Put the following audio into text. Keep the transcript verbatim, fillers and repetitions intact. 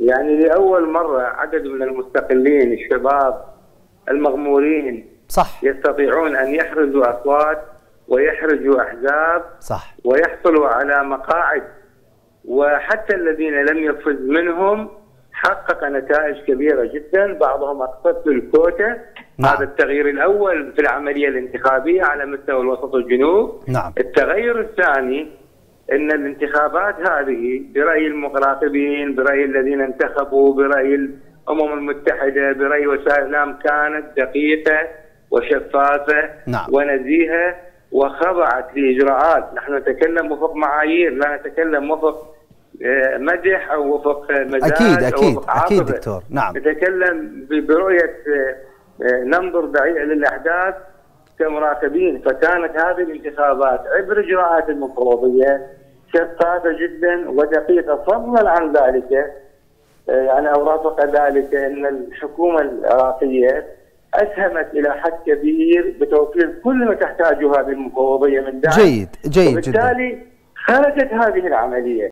يعني لأول مرة عدد من المستقلين الشباب المغمورين صح يستطيعون أن يحرزوا أصوات ويحرزوا أحزاب صح ويحصلوا على مقاعد، وحتى الذين لم يفز منهم حقق نتائج كبيرة جدا، بعضهم أقصت الكوتا. نعم. هذا التغيير الأول في العملية الانتخابية على مستوى الوسط والجنوب. نعم. التغير الثاني أن الانتخابات هذه برأي المراقبين، برأي الذين انتخبوا، برأي الأمم المتحدة، برأي وسائل الإعلام، كانت دقيقة وشفافة نعم. ونزيهة وخضعت لإجراءات. نحن نتكلم وفق معايير، لا نتكلم وفق مدح أو وفق مزاج أكيد أو أكيد وفق عاطفة. أكيد دكتور. نعم. نتكلم برؤية ننظر بعيد للأحداث كمراقبين. فكانت هذه الانتخابات عبر إجراءات المفوضية شفافة جدا ودقيقة، فضلا عن ذلك يعني أورافق ذلك أن الحكومة العراقية أسهمت إلى حد كبير بتوفير كل ما تحتاجه هذه المفوضية من دعم. جيد جيد وبالتالي جدا. خرجت هذه العملية